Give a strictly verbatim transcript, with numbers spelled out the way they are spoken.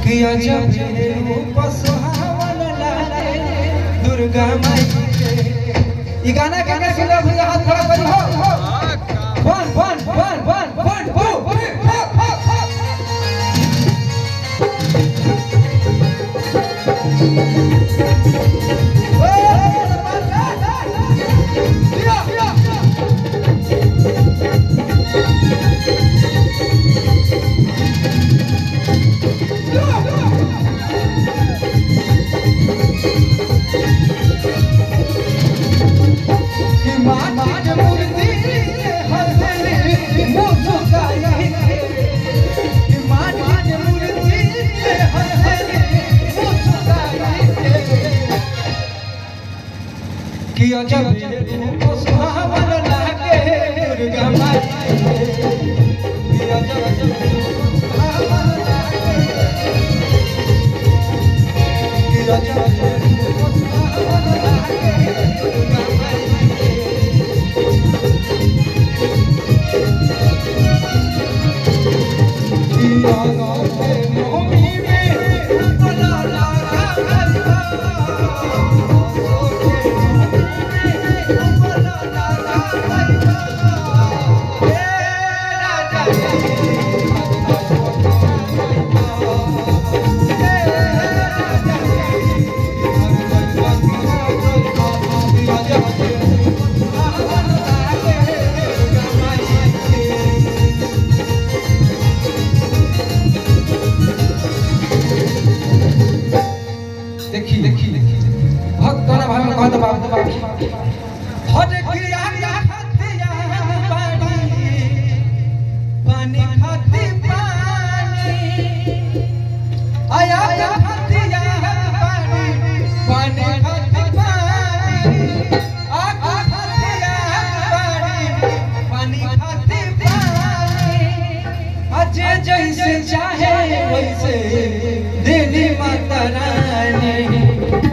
किया जब रूप सुहावन लागे दुर्गा माई के। ये गाना गाना सुनो भैया, हाथ खड़ा करी हो वन वन वन वन वन टू किया जब रूप सुहावन लागे दुर्गा माई के। किया जब रूप सुहावन लागे, किया जब रूप सुहावन लागे दुर्गा माई के। किया गाँव के नौमी में बोला लागा गरबा, देखी देखी देखी भक्त ना भाव में कहत बाप बाप हट गिया गिया खतिया बाड़ी पानी खाती पानी आया खतिया बाड़ी पानी खाती पानी आगा खतिया बाड़ी पानी खाती पानी अजे जैसे चाहे वैसे देवी माता रानी।